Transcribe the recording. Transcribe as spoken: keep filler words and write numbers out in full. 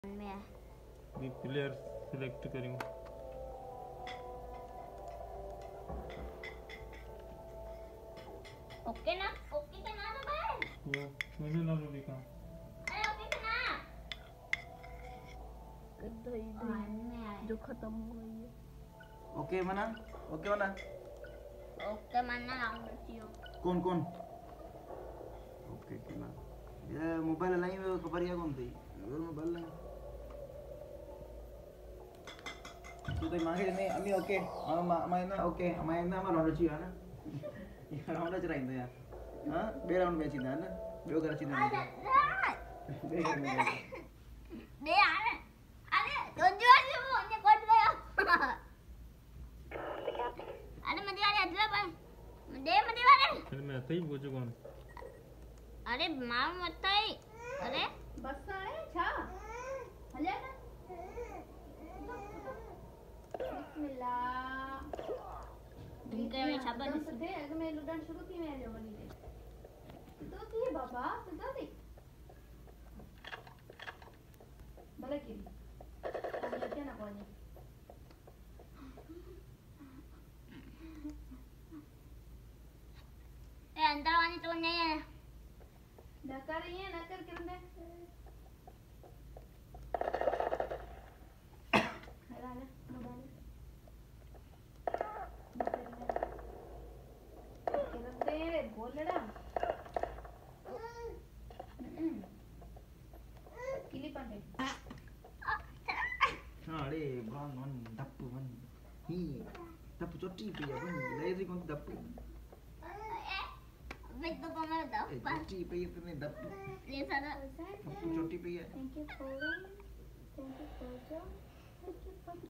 मैं player select करूँ। Okay ना ओके के ना तो भाई वो मैंने ना लो लिखा। अरे ओके के ना दही दही जो खत्म हो गई है। ओके मना ओके मना ओके मानना लाऊंगा चियो कौन कौन ओके के ना ये मोबाइल लाई में खबर या कौन थी अगर मोबाइल लाई तो तो मांगे नहीं अम्मी ओके अम्मा ना ओके अम्मा ना अम्मा राउंड चाहिए ना ये राउंड चला इंदा यार हां बे राउंड मैच इंदा ना बे कर चिंदा बे कर में दे आने अरे तुझे आज वो अन्य कोड गया अरे मत यार अदला पर दे मत वाले अरे मैं आता ही बोझो कौन अरे मां मत आई अरे बस आए छा हले ना बिस्मिल्लाह इनके में छापा दस थे अगर मैं लुटान शुरू की मैं जो बनी थे तो थी बाबा तो तो थी भले की अब क्या ना कोनी ए अंदर वाली तो नहीं है नकर ये नकर किरने हला ले मोबाइल किरने बोलड़ा किली पंडे हां अरे वन वन दप्पू वन ही दप्पू चोटी पे वन लेजी कौन दप्पू मैं तो तुम्हें दो चोटी पे इतने दप्पू ये सारा दप्पू चोटी पे है thank you for thank you for thank you for